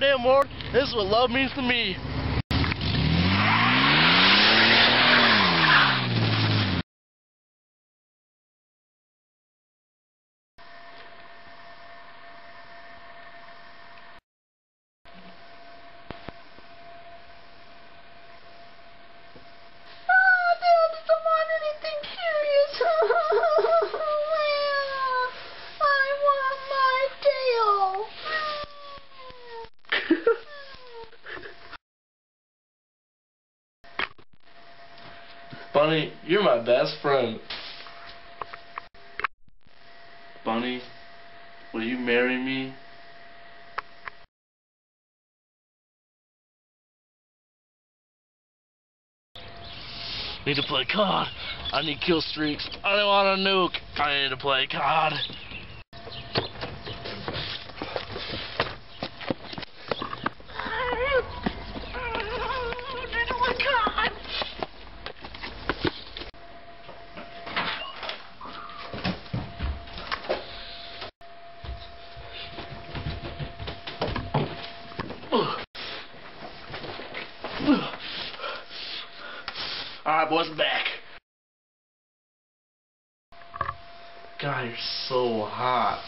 someday or more, this is what love means to me. Bunny, you're my best friend. Bunny, will you marry me? Need to play COD. I need kill streaks. I don't want a nuke. I need to play COD. Alright, boys, I'm back. God, you're so hot.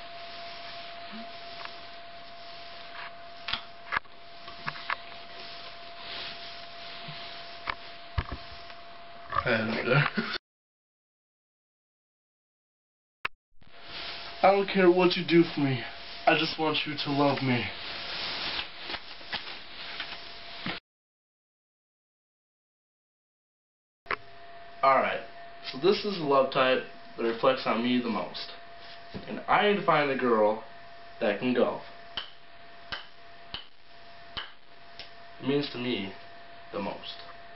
I don't care what you do for me. I just want you to love me. Alright, so this is the love type that reflects on me the most. And I need to find a girl that can golf. It means to me the most.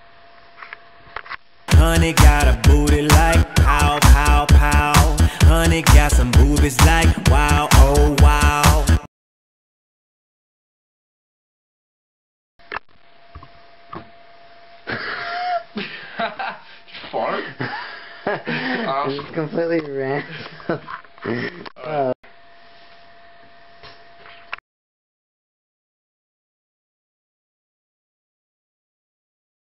Honey got a booty like pow, pow, pow. Honey got some boobies like wow, oh wow. Fart? It's completely random.